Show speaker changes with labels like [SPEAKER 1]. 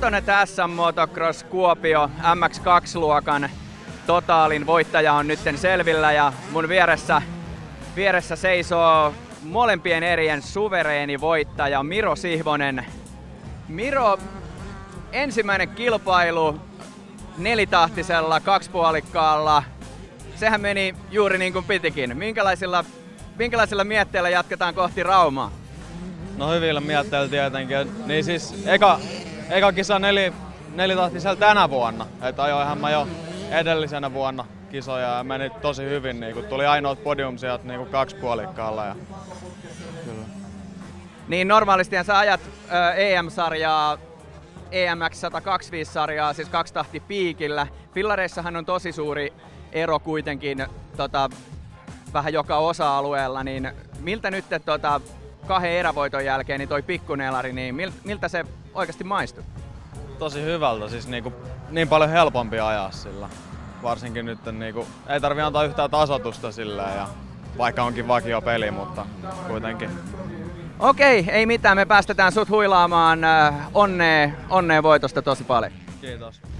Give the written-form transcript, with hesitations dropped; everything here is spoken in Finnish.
[SPEAKER 1] uskon, että SM Motocross Kuopio MX2-luokan totaalin voittaja on nytten selvillä ja mun vieressä seisoo molempien erien suvereeni voittaja Miro Sihvonen. Miro, ensimmäinen kilpailu nelitahtisella kaksipuolikkaalla. Sehän meni juuri niin kuin pitikin. Minkälaisilla mietteillä jatketaan kohti Raumaa?
[SPEAKER 2] No hyvillä mietteillä tietenkin. Niin siis eka kisa nelitahtisella tänä vuonna. Et ajoinhan mä jo edellisenä vuonna kisoja ja meni tosi hyvin. Niin tuli ainoat podiumsijat niin kaksipuolikkaalla. Ja kyllä.
[SPEAKER 1] Niin normaalistihan sä ajat EM-sarjaa, EMX 125-sarjaa, siis kaksitahti piikillä. Fillareissahan on tosi suuri ero kuitenkin vähän joka osa-alueella, niin miltä nyt kahden erävoiton jälkeen niin toi pikkunelari, niin miltä se oikeasti maistuu?
[SPEAKER 2] Tosi hyvältä, siis niin paljon helpompi ajaa sillä. Varsinkin nyt ei tarvi antaa yhtään tasoitusta sillä, ja vaikka onkin vakio peli, mutta kuitenkin.
[SPEAKER 1] Okei, ei mitään, me päästetään sut huilaamaan. Onnea voitosta tosi paljon.
[SPEAKER 2] Kiitos.